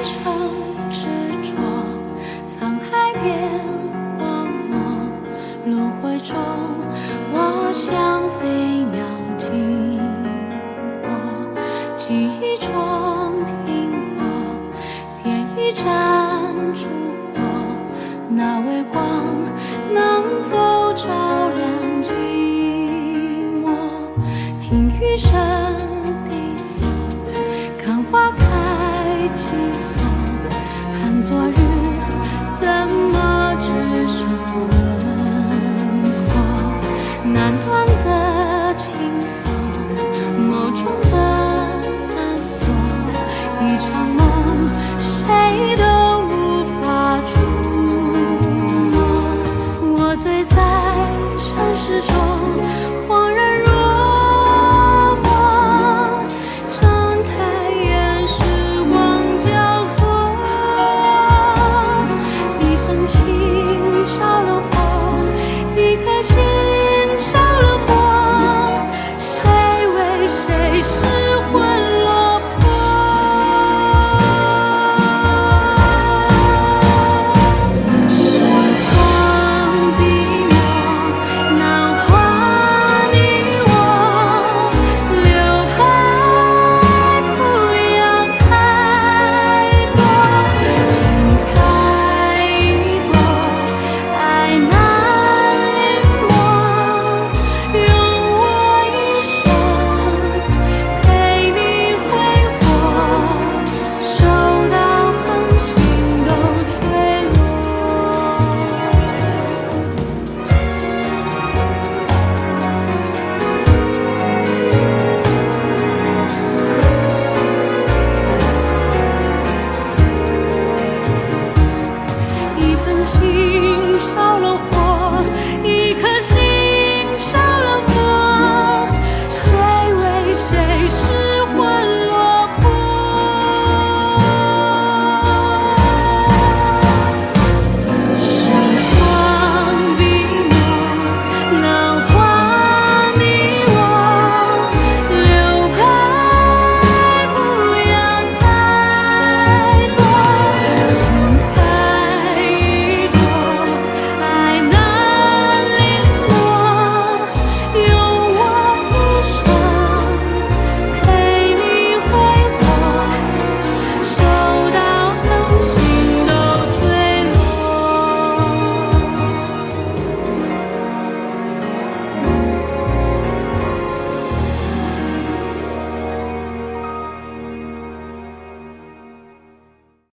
城执着，沧海变荒漠，轮回中，我像飞鸟经过，记忆中停泊，点一盏烛火，那微光能否照亮寂寞？听雨声滴落，看花开几朵，叹昨日怎么只剩轮廓？难断的情愫，某种的难过，一场梦，谁都无法触摸。我醉在城市中，